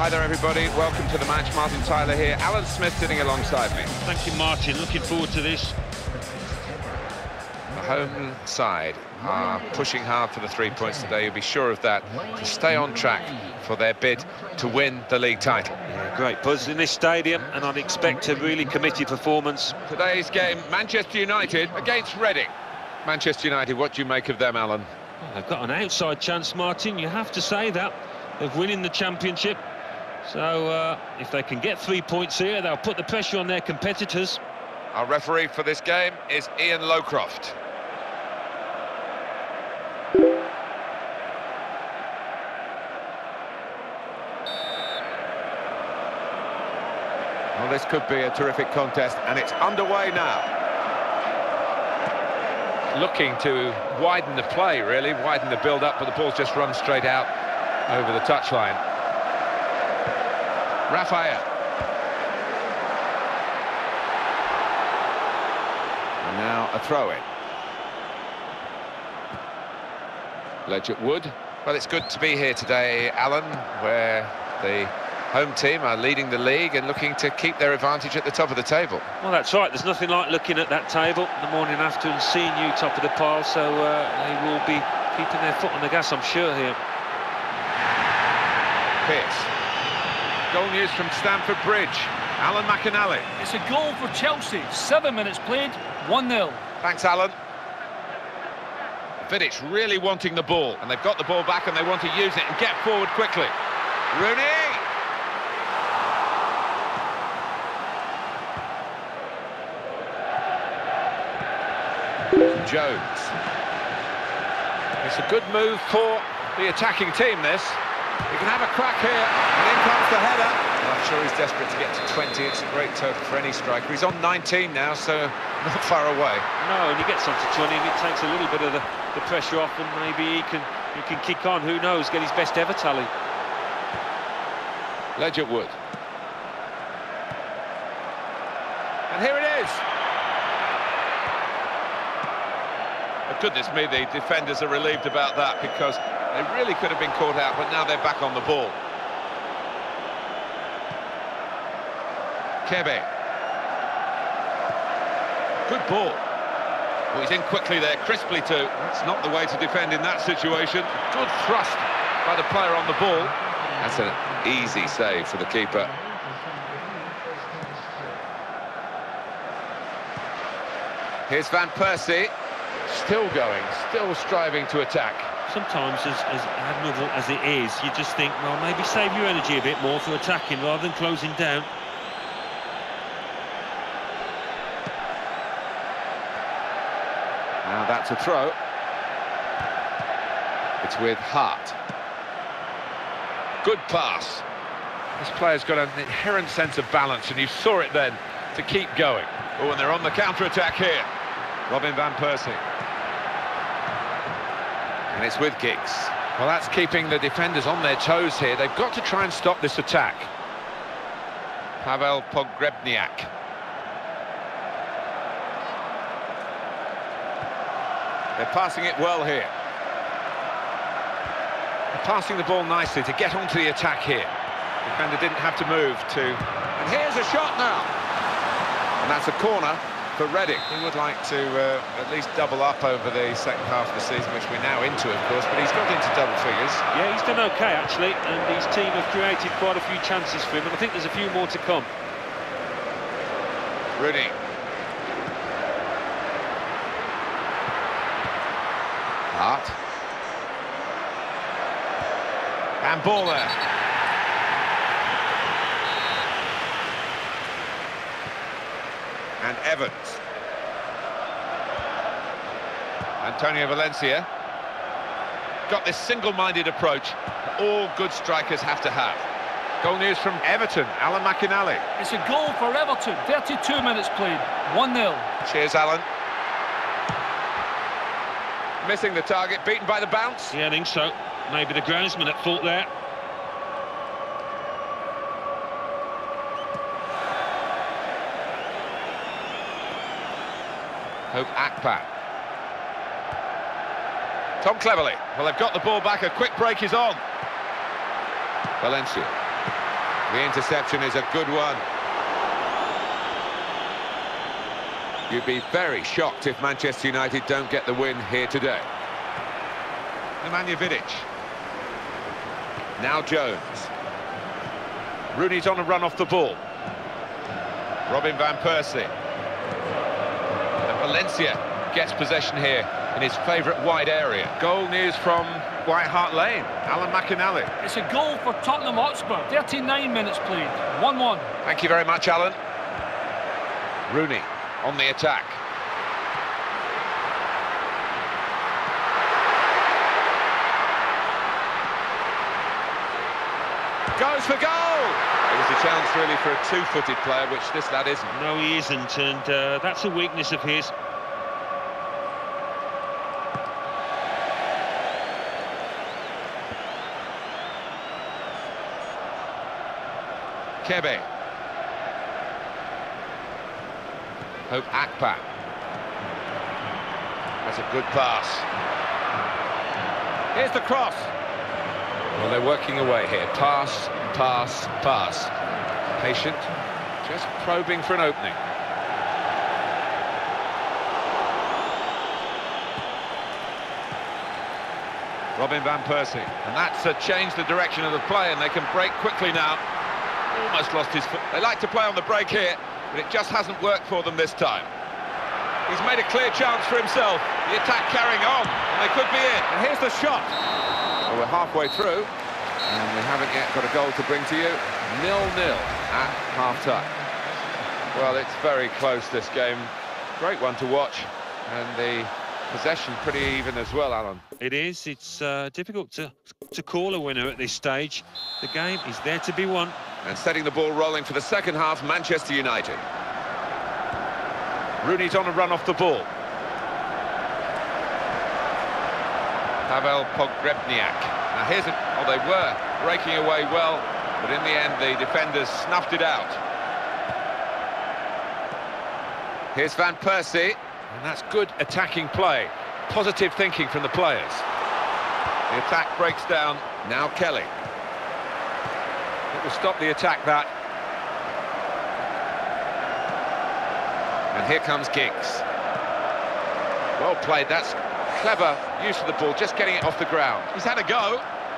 Hi there, everybody. Welcome to the match. Martin Tyler here. Alan Smith sitting alongside me. Thank you, Martin. Looking forward to this. The home side are pushing hard for the 3 points today. You'll be sure of that, to stay on track for their bid to win the league title. Yeah, great buzz in this stadium, and I'd expect a really committed performance. Today's game, Manchester United against Reading. Manchester United, what do you make of them, Alan? Well, they've got an outside chance, Martin. You have to say that. They're winning the championship. So if they can get 3 points here, they'll put the pressure on their competitors. Our referee for this game is Ian Lowcroft. Well, this could be a terrific contest, and it's underway now. Looking to widen the play, really, widen the build-up, but the ball's just run straight out over the touchline. Raphael. And now a throw-in. Ledgett Wood. Well, it's good to be here today, Alan, where the home team are leading the league and looking to keep their advantage at the top of the table. Well, that's right. There's nothing like looking at that table the morning after and seeing you top of the pile, so they will be keeping their foot on the gas, I'm sure, here. Pierce. Goal news from Stamford Bridge. Alan McInally. It's a goal for Chelsea. 7 minutes played, 1-0. Thanks, Alan. Vidic really wanting the ball, and they've got the ball back and they want to use it and get forward quickly. Rooney! Jones. It's a good move for the attacking team, this. He can have a crack here, and in comes the header. Well, I'm sure he's desperate to get to 20. It's a great total for any striker. He's on 19 now, so not far away. No, and he gets on to 20, and it takes a little bit of the pressure off, and maybe he can kick on, who knows, get his best ever tally. Ledgett Wood. And here it is. Oh, goodness me, the defenders are relieved about that, because they really could have been caught out, but now they're back on the ball. Kebe. Good ball. Well, he's in quickly there, crisply too. That's not the way to defend in that situation. Good thrust by the player on the ball. That's an easy save for the keeper. Here's Van Persie. Still going, still striving to attack. Sometimes, as admirable as it is, you just think, well, maybe save your energy a bit more for attacking rather than closing down. Now that's a throw. It's with Hart. Good pass. This player's got an inherent sense of balance, and you saw it then, to keep going. Oh, and they're on the counter-attack here. Robin Van Persie. And it's with Giggs. Well, that's keeping the defenders on their toes here. They've got to try and stop this attack. Pavel Pogrebniak. They're passing it well here. They're passing the ball nicely to get onto the attack here. The defender didn't have to move to... And here's a shot now. And that's a corner for Reading. He would like to at least double up over the second half of the season, which we're now into, of course, but he's got into double figures. Yeah, he's done OK, actually, and his team have created quite a few chances for him, and I think there's a few more to come. Rooney. Hart. And ball there. And Evans. Antonio Valencia. Got this single-minded approach that all good strikers have to have. Goal news from Everton, Alan McInally. It's a goal for Everton. 32 minutes played, 1-0. Cheers, Alan. Missing the target, beaten by the bounce. Yeah, I think so. Maybe the groundsman at fault there. Hope Akpan. Tom Cleverley. Well, they've got the ball back. A quick break is on. Valencia. The interception is a good one. You'd be very shocked if Manchester United don't get the win here today. Nemanja Vidic. Now Jones. Rooney's on a run off the ball. Robin van Persie. And Valencia gets possession here in his favourite wide area. Goal news from White Hart Lane. Alan McInally. It's a goal for Tottenham Hotspur. 39 minutes played. 1-1. Thank you very much, Alan. Rooney on the attack. Goes for goal! It was a chance really for a two-footed player, which this lad isn't. No, he isn't, and that's a weakness of his. Kebe. Hope Akpa. That's a good pass. Here's the cross. Well, they're working away here. Pass, pass, pass. Patient, just probing for an opening. Robin van Persie. And that's changed the direction of the play, and they can break quickly now. Almost lost his foot. They like to play on the break here, but it just hasn't worked for them this time. He's made a clear chance for himself. The attack carrying on, and they could be in. And here's the shot. Well, we're halfway through, and we haven't yet got a goal to bring to you. 0-0 at half-time. Well, it's very close, this game. Great one to watch, and the possession pretty even as well, Alan. It is. It's difficult to call a winner at this stage. The game is there to be won. And setting the ball rolling for the second half, Manchester United. Rooney's on a run off the ball. Pavel Pogrebniak. Now here's oh, they were breaking away well, but in the end the defenders snuffed it out. Here's Van Persie, and that's good attacking play. Positive thinking from the players. The attack breaks down. Now Kelly. It will stop the attack, that. And here comes Giggs. Well played, that's clever use of the ball, just getting it off the ground. He's had a go.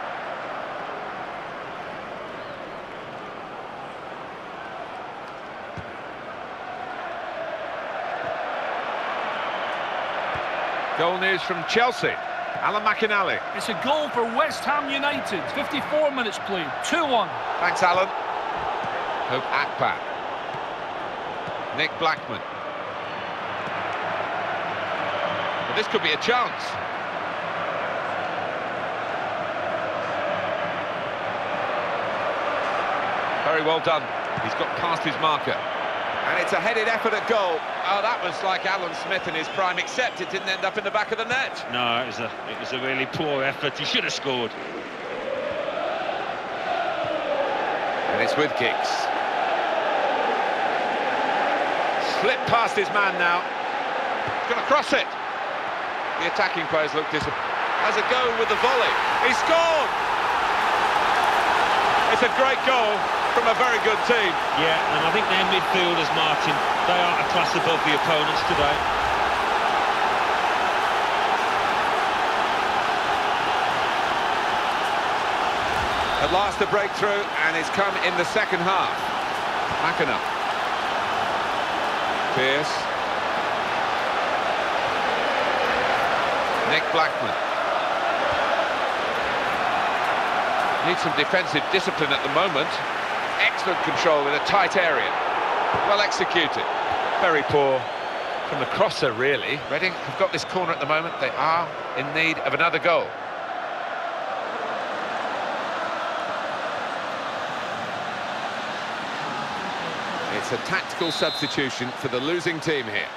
Goal news from Chelsea. Alan McInally. It's a goal for West Ham United. 54 minutes played. 2-1. Thanks, Alan. Hope Akpa. Nick Blackman. Well, this could be a chance. Very well done. He's got past his marker. And it's a headed effort at goal. Oh, that was like Alan Smith in his prime, except it didn't end up in the back of the net. No, it was a really poor effort. He should have scored. And it's with Giggs. Slipped past his man now. He's going to cross it. The attacking players look disappointed. Has a go with the volley. He scored! It's a great goal from a very good team. Yeah, and I think their midfielders, Martin, they are a class above the opponents today. At last a breakthrough, and it's come in the second half. McInally. Pearce. Nick Blackman. Needs some defensive discipline at the moment. Excellent control in a tight area. Well executed. Very poor from the crosser, really. Reading have got this corner at the moment. They are in need of another goal. It's a tactical substitution for the losing team here.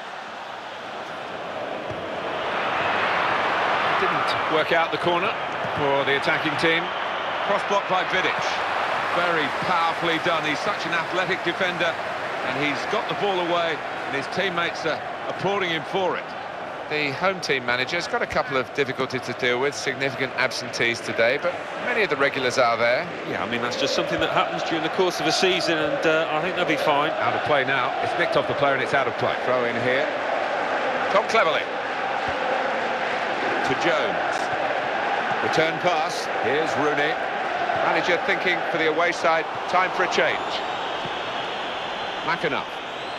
Didn't work out the corner for the attacking team. Cross blocked by Vidic. Very powerfully done. He's such an athletic defender, and he's got the ball away, and his teammates are applauding him for it. the home team manager, has got a couple of difficulties to deal with, significant absentees today, but many of the regulars are there. Yeah, I mean, that's just something that happens during the course of a season, and I think they'll be fine. Out of play now. It's nicked off the player and it's out of play. Throw in here. Tom Cleverley. To Jones. Return pass. Here's Rooney. Manager thinking for the away side, time for a change. McAnuff.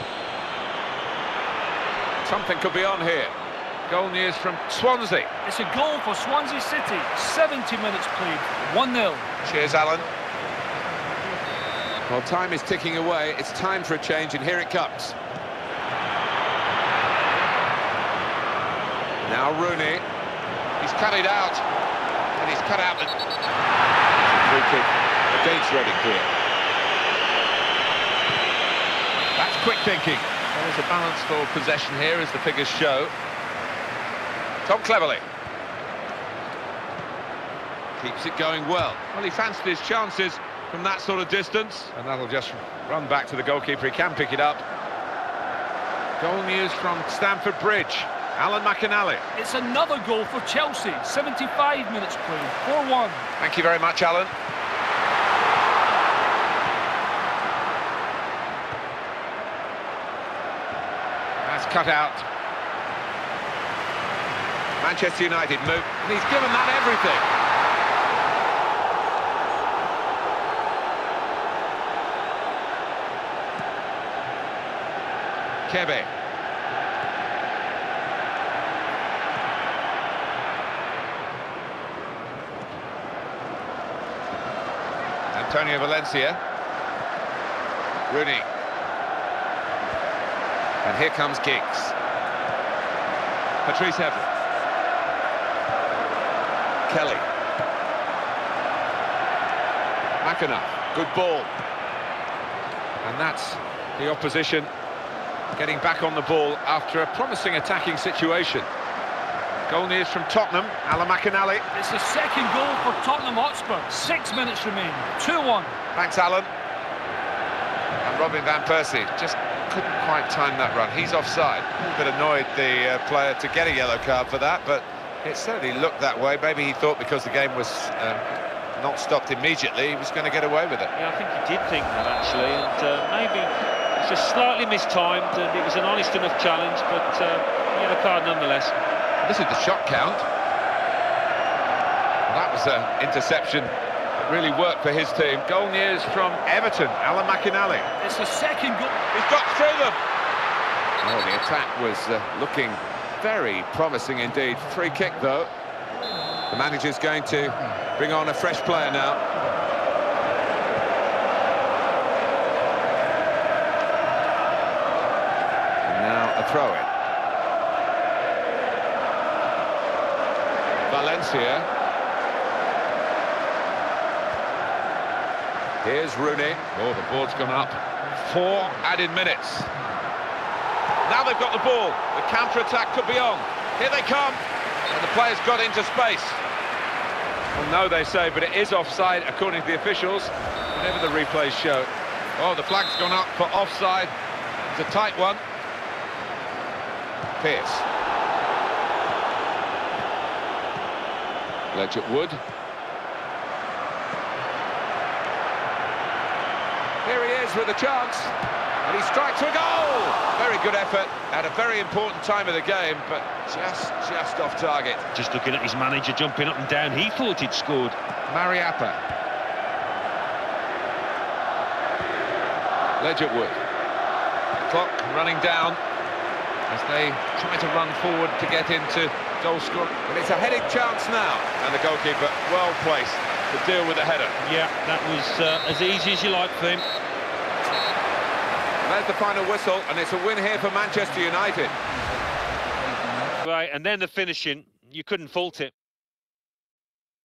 Something could be on here. Goal news from Swansea. It's a goal for Swansea City. 70 minutes played. 1-0. Cheers, Alan. Well, time is ticking away. It's time for a change, and here it comes. Now Rooney. He's cut it out. And he's cut out the... Free kick against Reading here. That's quick thinking. There's a balance for possession here, as the figures show. Tom Cleverley. Keeps it going well. Well, he fancied his chances from that sort of distance, and that'll just run back to the goalkeeper. He can pick it up. Goal news from Stamford Bridge. Alan McInally. It's another goal for Chelsea. 75 minutes played. 4-1. Thank you very much, Alan. That's cut out. Manchester United move, and he's given that everything. Kebe. Antonio Valencia. Rooney. And here comes Giggs. Patrice Evra. Kelly. McAnuff. Good ball. And that's the opposition getting back on the ball after a promising attacking situation. Goal news from Tottenham. Alan McInally. It's the second goal for Tottenham Hotspur. 6 minutes remain. 2-1. Thanks, Alan. And Robin van Persie just couldn't quite time that run. He's offside. A little bit annoyed the player to get a yellow card for that, but it certainly looked that way. Maybe he thought because the game was not stopped immediately, he was going to get away with it. Yeah, I think he did think that, actually, and maybe it's just slightly mistimed, and it was an honest enough challenge, but yellow card nonetheless. This is the shot count. That was an interception that really worked for his team. Goal news from Everton, Alan McInally. It's the second goal. He's got through them. Oh, the attack was looking very promising indeed. Free kick, though. The manager's going to bring on a fresh player now. And now a throw-in. Valencia. Here's Rooney. Oh, the board's gone up. 4 added minutes. Now they've got the ball. The counter-attack could be on. Here they come. And the player's got into space. Well, no, they say, but it is offside, according to the officials. Whatever the replays show. Oh, the flag's gone up for offside. It's a tight one. Pearce. Ledger Wood. Here he is with a chance, and he strikes a goal! Very good effort at a very important time of the game, but just off target. Just looking at his manager jumping up and down, he thought he'd scored. Mariappa. Ledger Wood. Clock running down as they try to run forward to get into goal scoring. But it's a headed chance now, and the goalkeeper well placed to deal with the header. Yeah, that was as easy as you like for him. There's the final whistle, and it's a win here for Manchester United. Right, and then the finishing, you couldn't fault it.